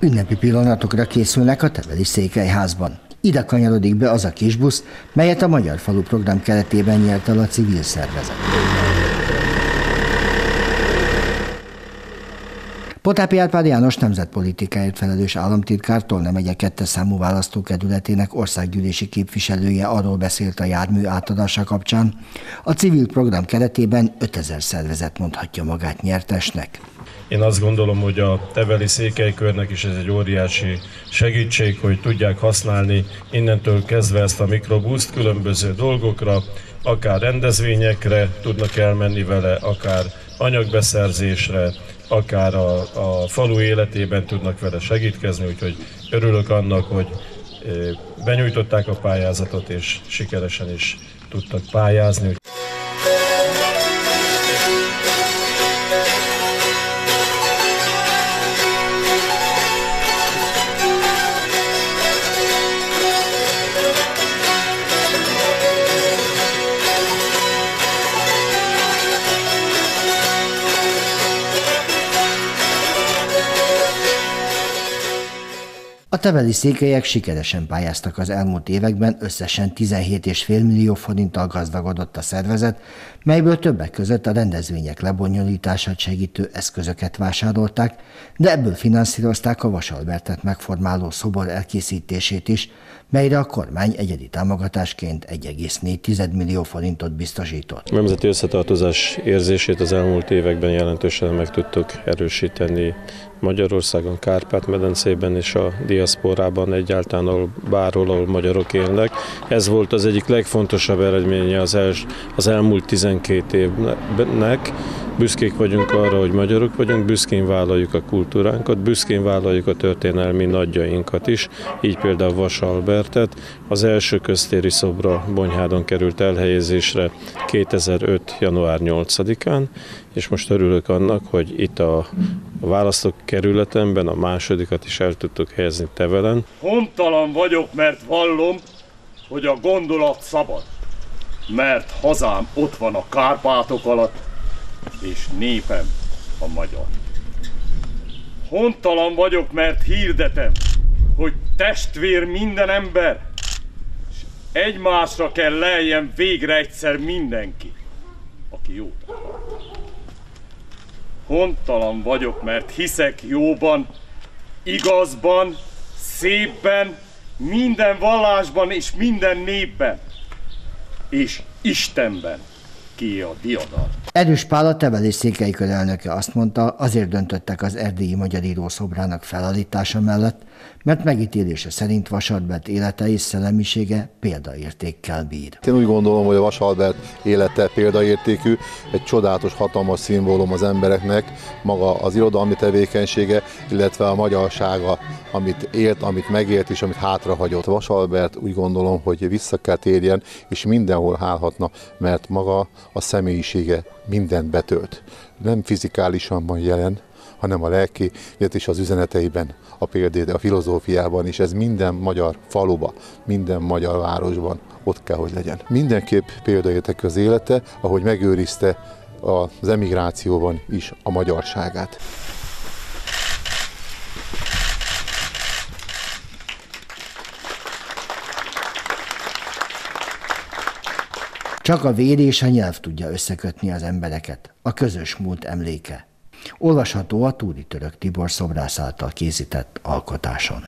Ünnepi pillanatokra készülnek a Teveli Székelyházban. Ide kanyarodik be az a kisbusz, melyet a Magyar Falu program keretében nyert el a civil szervezet. Pothápi Árpád János nemzetpolitikáért felelős államtitkár Tolna megye 2. számú választókerületének országgyűlési képviselője arról beszélt a jármű átadása kapcsán. A civil program keretében 5000 szervezet mondhatja magát nyertesnek. Én azt gondolom, hogy a Teveli Székelykörnek is ez egy óriási segítség, hogy tudják használni innentől kezdve ezt a mikrobuszt különböző dolgokra, akár rendezvényekre tudnak elmenni vele, akár anyagbeszerzésre, akár a falu életében tudnak vele segítkezni, úgyhogy örülök annak, hogy benyújtották a pályázatot, és sikeresen is tudtak pályázni. A teveli székelyek sikeresen pályáztak az elmúlt években, összesen 17,5 millió forinttal gazdagodott a szervezet, melyből többek között a rendezvények lebonyolítását segítő eszközöket vásárolták, de ebből finanszírozták a Vasalbertet megformáló szobor elkészítését is, melyre a kormány egyedi támogatásként 1,4 millió forintot biztosított. A nemzeti összetartozás érzését az elmúlt években jelentősen meg tudtuk erősíteni Magyarországon, Kárpát-medencében és a diaszporában egyáltalán bárhol, ahol magyarok élnek. Ez volt az egyik legfontosabb eredménye az elmúlt 12 évnek. Büszkék vagyunk arra, hogy magyarok vagyunk, büszkén vállaljuk a kultúránkat, büszkén vállaljuk a történelmi nagyjainkat is, így például Vasalbertet. Az első köztéri szobra Bonyhádon került elhelyezésre 2005. január 8-án, és most örülök annak, hogy itt a választókerületemben a másodikat is el tudtuk helyezni Tevelen. Hontalan vagyok, mert vallom, hogy a gondolat szabad, mert hazám ott van a Kárpátok alatt, és népem a magyar. Hontalan vagyok, mert hirdetem, hogy testvér minden ember, és egymásra kell leljen végre egyszer mindenki, aki jót akar. Hontalan vagyok, mert hiszek jóban, igazban, szépben, minden vallásban és minden népben, és Istenben, ki a diadal. Erős Pál, a Teveli Székelykör elnöke azt mondta, azért döntöttek az erdélyi magyar író szobrának felállítása mellett, mert megítélése szerint Vasalbert élete és szellemisége példaértékkel bír. Én úgy gondolom, hogy a Vasalbert élete példaértékű, egy csodálatos, hatalmas szimbólum az embereknek, maga az irodalmi tevékenysége, illetve a magyarsága, amit élt, amit megélt és amit hátrahagyott. Vasalbert úgy gondolom, hogy vissza kell térjen, és mindenhol állhatna, mert maga a személyisége mindent betölt. Nem fizikálisan van jelen, hanem a lelki, és az üzeneteiben, a példát, a filozófiában, és ez minden magyar faluba, minden magyar városban ott kell, hogy legyen. Mindenképp példaértékű az élete, ahogy megőrizte az emigrációban is a magyarságát. Csak a vér és a nyelv tudja összekötni az embereket, a közös múlt emléke. Olvasható a Túri Török Tibor szobrász által készített alkotáson.